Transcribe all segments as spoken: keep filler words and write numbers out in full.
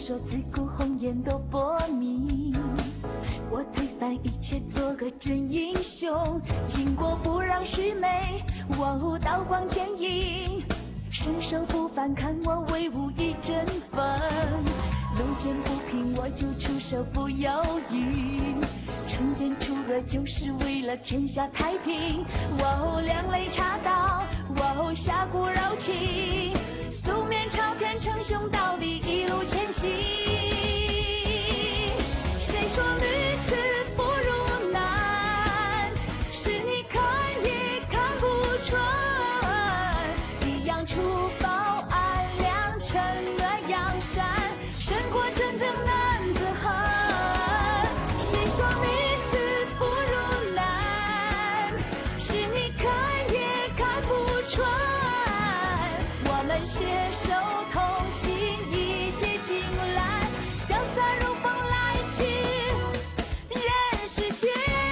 说自古红颜多薄命，我推翻一切，做个真英雄。巾帼不让须眉，我刀光剑影。伸手不凡，看我威武一阵风。路见不平，我就出手不犹豫。惩奸除恶，就是为了天下太平。哇哦，两肋插刀，哇哦，侠骨柔情。素面朝天，称兄道弟，一路前行。谁说女子不如男？是你看也看不穿。一样除暴安良，惩恶扬善，胜过真正男子汉。谁说女子不如男？是你看也看不穿。我们携手同行，一结金兰，潇洒如风来去人世间。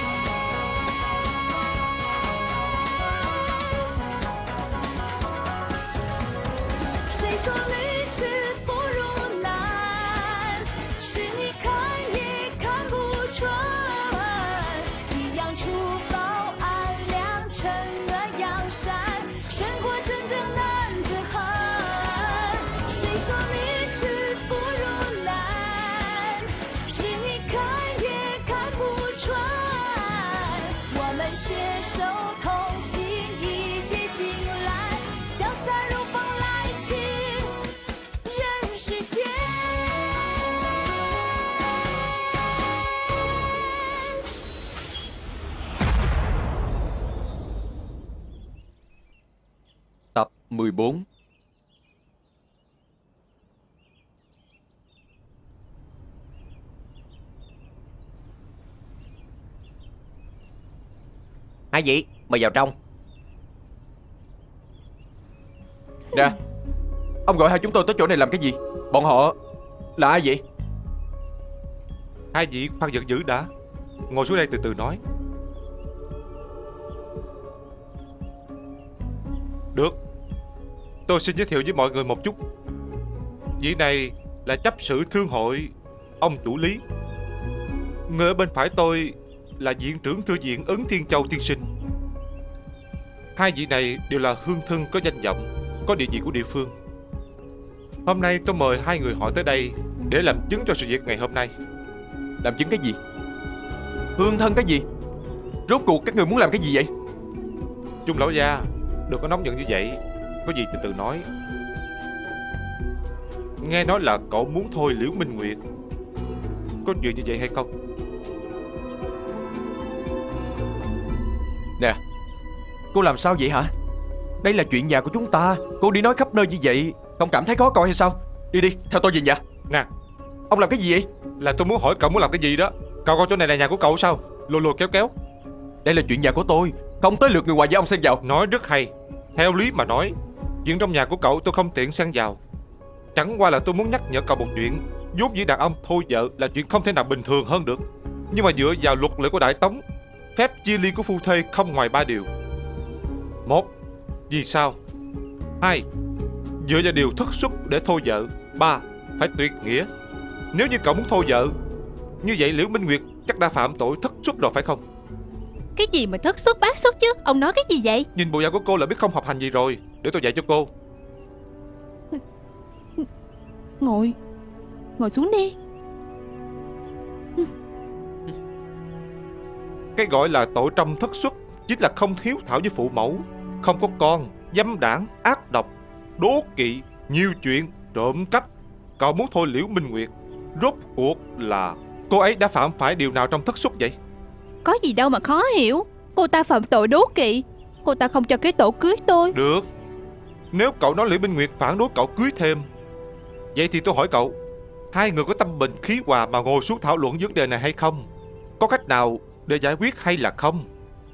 谁说女子不如男？是你看也看不穿。一样除暴安良，惩恶扬善，胜过真正男子汉。谁说女子不如男？是你看也看不穿。我们携手同行，一结金兰，潇洒如风来去人世间。 Tập mười bốn. Hai vị, mời vào trong. Nè, ông gọi hai chúng tôi tới chỗ này làm cái gì? Bọn họ là ai vậy? Hai vị khoan giận dữ đã, ngồi xuống đây từ từ nói. Được, tôi xin giới thiệu với mọi người một chút. Vị này là chấp sự thương hội ông chủ Lý. Người ở bên phải tôi là viện trưởng thư viện Ấn Thiên Châu tiên sinh. Hai vị này đều là hương thân có danh vọng, có địa vị của địa phương. Hôm nay tôi mời hai người họ tới đây để làm chứng cho sự việc ngày hôm nay. Làm chứng cái gì? Hương thân cái gì? Rốt cuộc các người muốn làm cái gì vậy? Trung lão gia, đừng có nóng giận như vậy, có gì từ từ nói. Nghe nói là cậu muốn thôi Liễu Minh Nguyệt, có chuyện như vậy hay không? Nè, cô làm sao vậy hả? Đây là chuyện nhà của chúng ta. Cô đi nói khắp nơi như vậy, không cảm thấy khó coi hay sao? Đi đi, theo tôi về nhà. Nè, ông làm cái gì vậy? Là tôi muốn hỏi cậu muốn làm cái gì đó. Cậu coi chỗ này là nhà của cậu sao? Lùi lùi kéo kéo. Đây là chuyện nhà của tôi, không tới lượt người ngoài với ông xen vào. Nói rất hay. Theo lý mà nói, chuyện trong nhà của cậu tôi không tiện xen vào. Chẳng qua là tôi muốn nhắc nhở cậu một chuyện. Vốn dĩ đàn ông thôi vợ là chuyện không thể nào bình thường hơn được. Nhưng mà dựa vào luật lệ của Đại Tống, phép chia ly của phu thê không ngoài ba điều. Một, vì sao? Hai, dựa vào điều thất xuất để thôi vợ. Ba, phải tuyệt nghĩa. Nếu như cậu muốn thôi vợ, như vậy Liễu Minh Nguyệt chắc đã phạm tội thất xuất rồi phải không? Cái gì mà thất xuất bát xuất chứ? Ông nói cái gì vậy? Nhìn bộ dạng của cô là biết không học hành gì rồi. Để tôi dạy cho cô. Ngồi Ngồi xuống đi. Cái gọi là tội trong thất xuất chính là không hiếu thảo với phụ mẫu, không có con, dâm đảng, ác độc, đố kỵ, nhiều chuyện, trộm cắp. Cậu muốn thôi Liễu Minh Nguyệt, rốt cuộc là cô ấy đã phạm phải điều nào trong thất xuất vậy? Có gì đâu mà khó hiểu. Cô ta phạm tội đố kỵ. Cô ta không cho cái tổ cưới tôi. Được, nếu cậu nói Liễu Minh Nguyệt phản đối cậu cưới thêm, vậy thì tôi hỏi cậu, hai người có tâm bình khí hòa mà ngồi xuống thảo luận vấn đề này hay không? Có cách nào để giải quyết hay là không?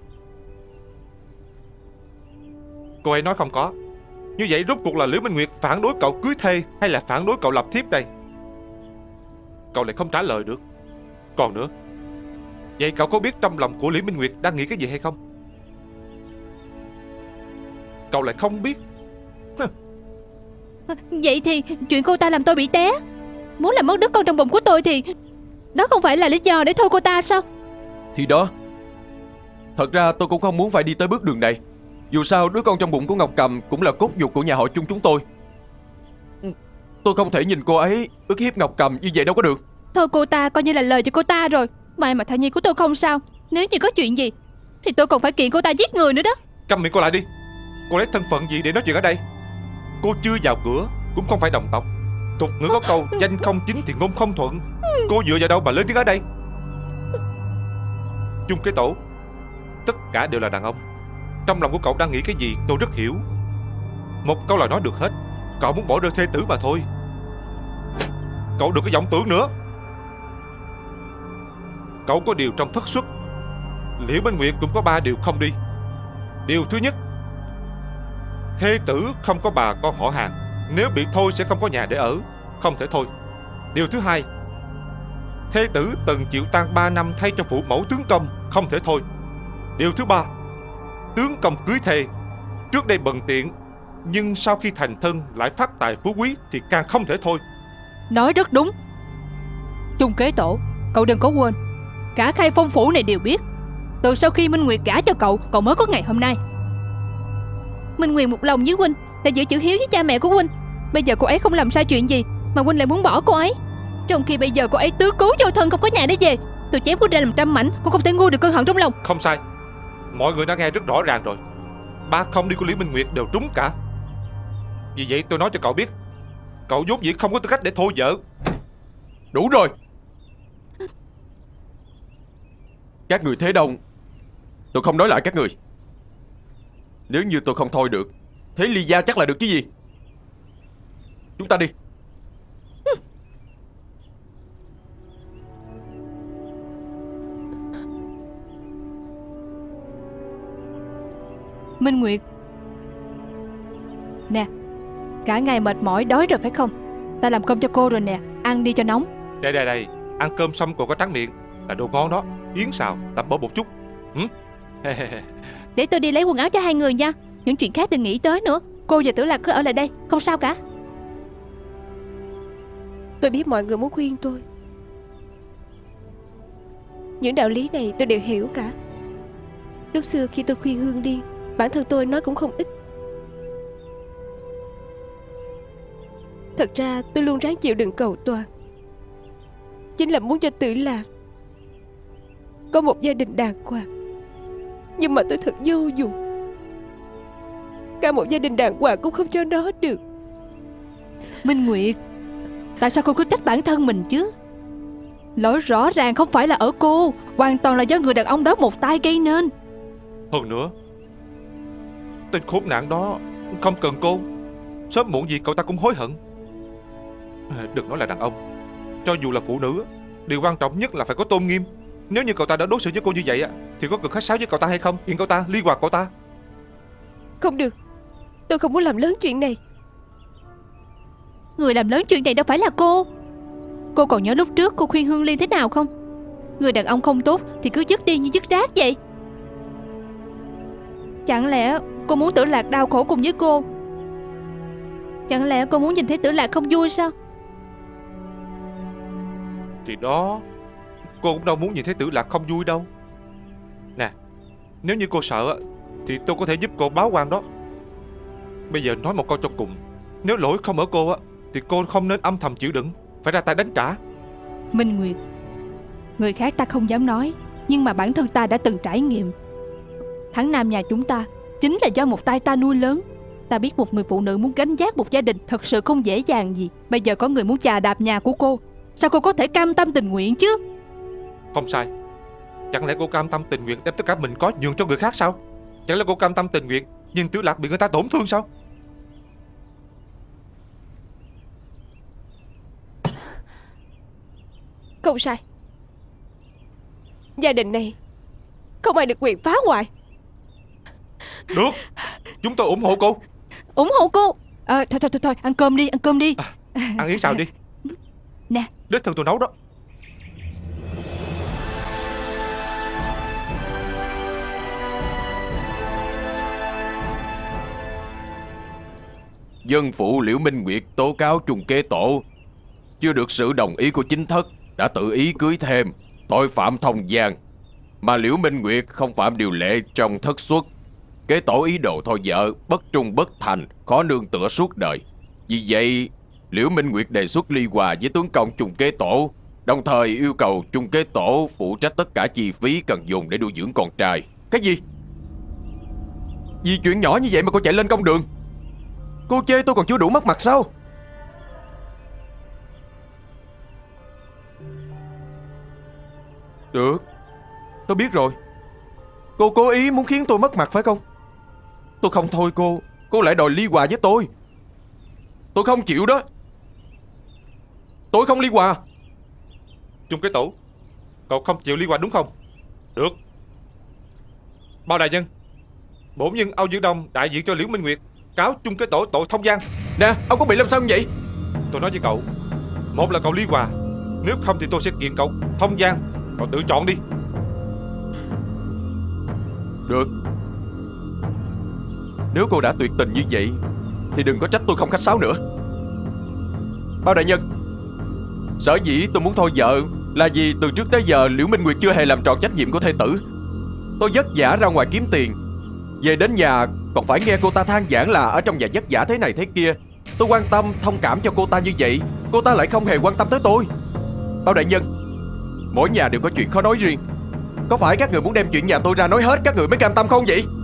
Cô ấy nói không có. Như vậy rốt cuộc là Liễu Minh Nguyệt phản đối cậu cưới thê hay là phản đối cậu lập thiếp đây? Cậu lại không trả lời được. Còn nữa, vậy cậu có biết trong lòng của Liễu Minh Nguyệt đang nghĩ cái gì hay không? Cậu lại không biết. Vậy thì chuyện cô ta làm tôi bị té. muốn làm mất đứa con trong bụng của tôi thì đó không phải là lý do để thôi cô ta sao? Thì đó, thật ra tôi cũng không muốn phải đi tới bước đường này. Dù sao đứa con trong bụng của Ngọc Cầm cũng là cốt nhục của nhà họ Chung chúng tôi. Tôi không thể nhìn cô ấy ức hiếp Ngọc Cầm như vậy đâu có được. Thôi cô ta coi như là lời cho cô ta rồi. May mà thai nhi của tôi không sao. Nếu như có chuyện gì thì tôi còn phải kiện cô ta giết người nữa đó. Câm miệng cô lại đi. Cô lấy thân phận gì để nói chuyện ở đây? Cô chưa vào cửa, cũng không phải đồng tộc. Tục ngữ có câu danh không chính thì ngôn không thuận. Cô dựa vào đâu mà lên tiếng ở đây? Chung cái tổ, tất cả đều là đàn ông. Trong lòng của cậu đang nghĩ cái gì tôi rất hiểu. Một câu là nói được hết. Cậu muốn bỏ rơi thê tử mà thôi. Cậu đừng có vọng tưởng nữa. Cậu có điều trong thất xuất. Liễu Minh Nguyệt cũng có ba điều không đi. Điều thứ nhất, thê tử không có bà con họ hàng, nếu bị thôi sẽ không có nhà để ở, không thể thôi. Điều thứ hai, thê tử từng chịu tang ba năm thay cho phụ mẫu tướng công, không thể thôi. Điều thứ ba, tướng công cưới thê, trước đây bần tiện, nhưng sau khi thành thân lại phát tài phú quý thì càng không thể thôi. Nói rất đúng. Chung kế tổ, cậu đừng có quên, cả Khai Phong phủ này đều biết, từ sau khi Minh Nguyệt gả cho cậu, cậu mới có ngày hôm nay. Minh Nguyệt một lòng với huynh là giữ chữ hiếu với cha mẹ của huynh. Bây giờ cô ấy không làm sai chuyện gì mà huynh lại muốn bỏ cô ấy, trong khi bây giờ cô ấy tứ cứu vô thân không có nhà để về. Tôi chém cô ra làm trăm mảnh, cô không thể nguôi được cơn hận trong lòng. Không sai, mọi người đã nghe rất rõ ràng rồi. Ba không đi của Liễu Minh Nguyệt đều trúng cả. Vì vậy tôi nói cho cậu biết, cậu vốn dĩ không có tư cách để thôi vợ. Đủ rồi. Các người thế đông, tôi không nói lại các người. Nếu như tôi không thôi được, thế Ly Gia chắc là được chứ gì. Chúng ta đi. Minh Nguyệt, nè, cả ngày mệt mỏi đói rồi phải không? Ta làm cơm cho cô rồi nè, ăn đi cho nóng. Đây đây đây, ăn cơm xong còn có tráng miệng là đồ ngon đó. Yến xào, tẩm bổ một chút. ừ? Để tôi đi lấy quần áo cho hai người nha. Những chuyện khác đừng nghĩ tới nữa. Cô và Tử Lạc cứ ở lại đây, không sao cả. Tôi biết mọi người muốn khuyên tôi. Những đạo lý này tôi đều hiểu cả. Lúc xưa khi tôi khuyên Hương Liên, bản thân tôi nói cũng không ít. Thật ra tôi luôn ráng chịu đựng cầu toàn, chính là muốn cho Tử Lạc có một gia đình đàng hoàng. Nhưng mà tôi thật vô dụng, cả một gia đình đàng hoàng cũng không cho nó được. Minh Nguyệt, tại sao cô cứ trách bản thân mình chứ? Lỗi rõ ràng không phải là ở cô, hoàn toàn là do người đàn ông đó một tay gây nên. Hơn nữa, tên khốn nạn đó không cần cô, sớm muộn gì cậu ta cũng hối hận. Đừng nói là đàn ông, cho dù là phụ nữ, điều quan trọng nhất là phải có tôn nghiêm. Nếu như cậu ta đã đối xử với cô như vậy thì có cần khách sáo với cậu ta hay không? Kiện cậu ta, ly hoạt cậu ta. Không được, tôi không muốn làm lớn chuyện này. Người làm lớn chuyện này đâu phải là cô. Cô còn nhớ lúc trước cô khuyên Hương Liên thế nào không? Người đàn ông không tốt thì cứ dứt đi như dứt rác vậy. Chẳng lẽ cô muốn Tử Lạc đau khổ cùng với cô? Chẳng lẽ cô muốn nhìn thấy Tử Lạc không vui sao? Thì đó, cô cũng đâu muốn nhìn thấy Tử Lạc không vui đâu. Nè, nếu như cô sợ thì tôi có thể giúp cô báo quan đó. Bây giờ nói một câu cho cùng, nếu lỗi không ở cô á thì cô không nên âm thầm chịu đựng, phải ra tay đánh trả. Minh Nguyệt, người khác ta không dám nói, nhưng mà bản thân ta đã từng trải nghiệm. Thắng Nam nhà chúng ta chính là do một tay ta nuôi lớn. Ta biết một người phụ nữ muốn gánh vác một gia đình thật sự không dễ dàng gì. Bây giờ có người muốn chà đạp nhà của cô, sao cô có thể cam tâm tình nguyện chứ? Không sai. Chẳng lẽ cô cam tâm tình nguyện đem tất cả mình có nhường cho người khác sao? Chẳng lẽ cô cam tâm tình nguyện nhưng Tử Lạc bị người ta tổn thương sao? Không sai. Gia đình này không ai được quyền phá hoại. Được, chúng tôi ủng hộ cô. ủng hộ cô. À, thôi thôi thôi thôi, ăn cơm đi, ăn cơm đi. À, ăn yến xào đi. Nè, đích thân tôi nấu đó. Dân phụ Liễu Minh Nguyệt tố cáo Trùng Kế Tổ chưa được sự đồng ý của chính thất đã tự ý cưới thêm tội phạm thông gian, mà Liễu Minh Nguyệt không phạm điều lệ trong thất xuất. Kế tổ ý đồ thôi vợ, bất trung bất thành, khó nương tựa suốt đời. Vì vậy, Liễu Minh Nguyệt đề xuất ly hòa với tướng công Chung Kế Tổ, đồng thời yêu cầu Chung Kế Tổ phụ trách tất cả chi phí cần dùng để nuôi dưỡng con trai. Cái gì? Vì chuyện nhỏ như vậy mà cô chạy lên công đường? Cô chê tôi còn chưa đủ mất mặt sao? Được, tôi biết rồi. Cô cố ý muốn khiến tôi mất mặt phải không? Tôi không thôi cô, cô lại đòi ly hòa với tôi. Tôi không chịu đó. Tôi không ly hòa. Chung Kế Tổ, cậu không chịu ly hòa đúng không? Được. Bao đại nhân, bổn nhân Âu Dương Đông đại diện cho Liễu Minh Nguyệt cáo Chung Kế Tổ tội thông gian. Nè, ông có bị làm sao như vậy? Tôi nói với cậu, một là cậu ly hòa, nếu không thì tôi sẽ kiện cậu thông gian. Cậu tự chọn đi. Được. Nếu cô đã tuyệt tình như vậy thì đừng có trách tôi không khách sáo nữa. Bao đại nhân, sở dĩ tôi muốn thôi vợ là vì từ trước tới giờ Liễu Minh Nguyệt chưa hề làm tròn trách nhiệm của thê tử. Tôi vất vả ra ngoài kiếm tiền, về đến nhà còn phải nghe cô ta than vãn là ở trong nhà vất vả thế này thế kia. Tôi quan tâm, thông cảm cho cô ta như vậy, cô ta lại không hề quan tâm tới tôi. Bao đại nhân, mỗi nhà đều có chuyện khó nói riêng. Có phải các người muốn đem chuyện nhà tôi ra nói hết các người mới cam tâm không vậy?